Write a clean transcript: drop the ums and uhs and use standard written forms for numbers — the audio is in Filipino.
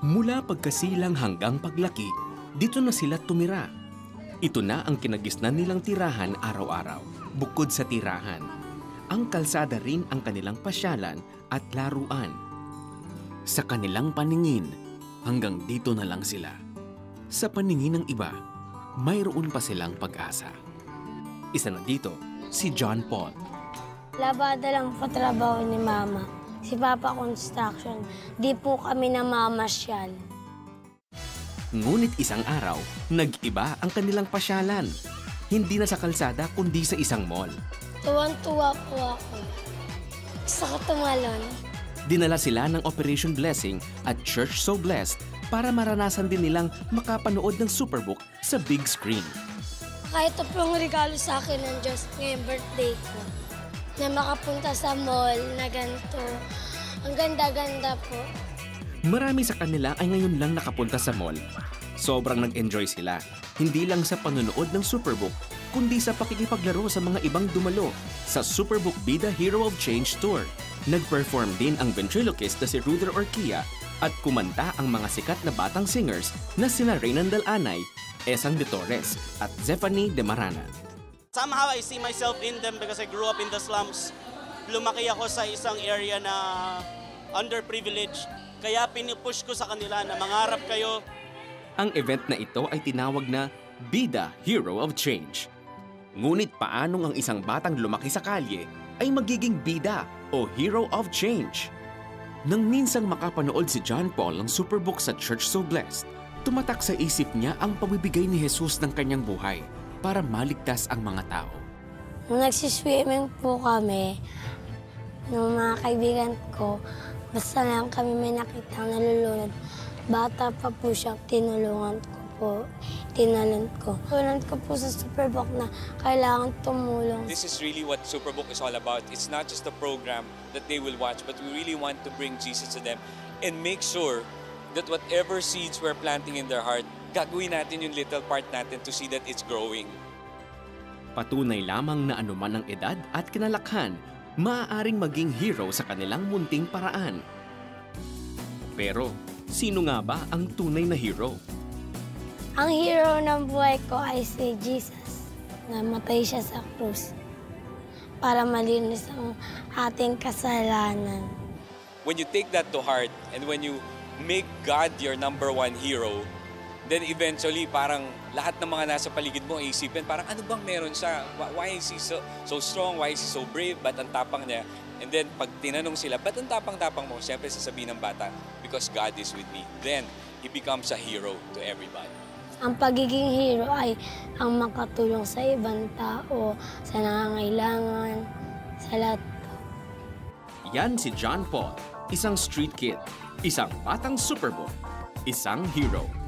Mula pagkasilang hanggang paglaki, dito na sila tumira. Ito na ang kinagisnan nilang tirahan araw-araw, bukod sa tirahan. Ang kalsada rin ang kanilang pasyalan at laruan. Sa kanilang paningin, hanggang dito na lang sila. Sa paningin ng iba, mayroon pa silang pag-asa. Isa na dito, si John Paul. Labada lang po trabaho ni Mama. Si Papa Construction, di po kami namamasyal. Ngunit isang araw, nag-iba ang kanilang pasyalan. Hindi na sa kalsada kundi sa isang mall. Tuwan-tuwa po ako. Gusto ko tumalon. Dinala sila ng Operation Blessing at Church So Blessed para maranasan din nilang makapanood ng Superbook sa big screen. Kahit ito pong regalo sa akin ng Diyos ngayong birthday ko. Na makapunta sa mall na ganito. Ang ganda-ganda po. Marami sa kanila ay ngayon lang nakapunta sa mall. Sobrang nag-enjoy sila. Hindi lang sa panonood ng Superbook, kundi sa pakikipaglaro sa mga ibang dumalo sa Superbook Bida Hero of Change Tour. Nag-perform din ang ventriloquist na si Ruder Orquia at kumanta ang mga sikat na batang singers na sina Reynan Dalanay, Esang de Torres at Zephanie de Marana. Somehow I see myself in them because I grew up in the slums. Lumaki ako sa isang area na underprivileged. Kaya pinupush ko sa kanila na mangarap kayo. Ang event na ito ay tinawag na Bida Hero of Change. Ngunit paanong ang isang batang lumaki sa kalye ay magiging bida o Hero of Change? Nang minsang makapanood si John Paul ng Superbook sa Church So Blessed, tumatak sa isip niya ang pabibigay ni Jesus ng kanyang buhay para maligtas ang mga tao. Nung nagsiswimming po kami, ng mga kaibigan ko, basta lang kami may nakitang nalulunod. Bata pa po siya, tinulungan ko po, tinalent ko. Tulad ko po sa Superbook na kailangan tumulong. This is really what Superbook is all about. It's not just a program that they will watch, but we really want to bring Jesus to them and make sure that whatever seeds we're planting in their heart, gagawin natin yung little part natin to see that it's growing. Patunay lamang na anuman ang edad at kinalakhan, maaaring maging hero sa kanilang munting paraan. Pero, sino nga ba ang tunay na hero? Ang hero ng buhay ko ay si Jesus. Namatay siya sa krus para malinis ang ating kasalanan. When you take that to heart and when you make God your number one hero, then eventually parang lahat ng mga nasa paligid mo isipin, parang ano bang meron siya? Why is he so strong? Why is he so brave? Ba't ang tapang niya? And then pag tinanong sila, ba't ang tapang-tapang mo? Siyempre sasabihin ng bata, because God is with me. Then he becomes a hero to everybody. Ang pagiging hero ay ang makatulong sa ibang tao, sa nangangailangan, sa lahat. Yan si John Paul, isang street kid, isang batang Superbook, isang hero.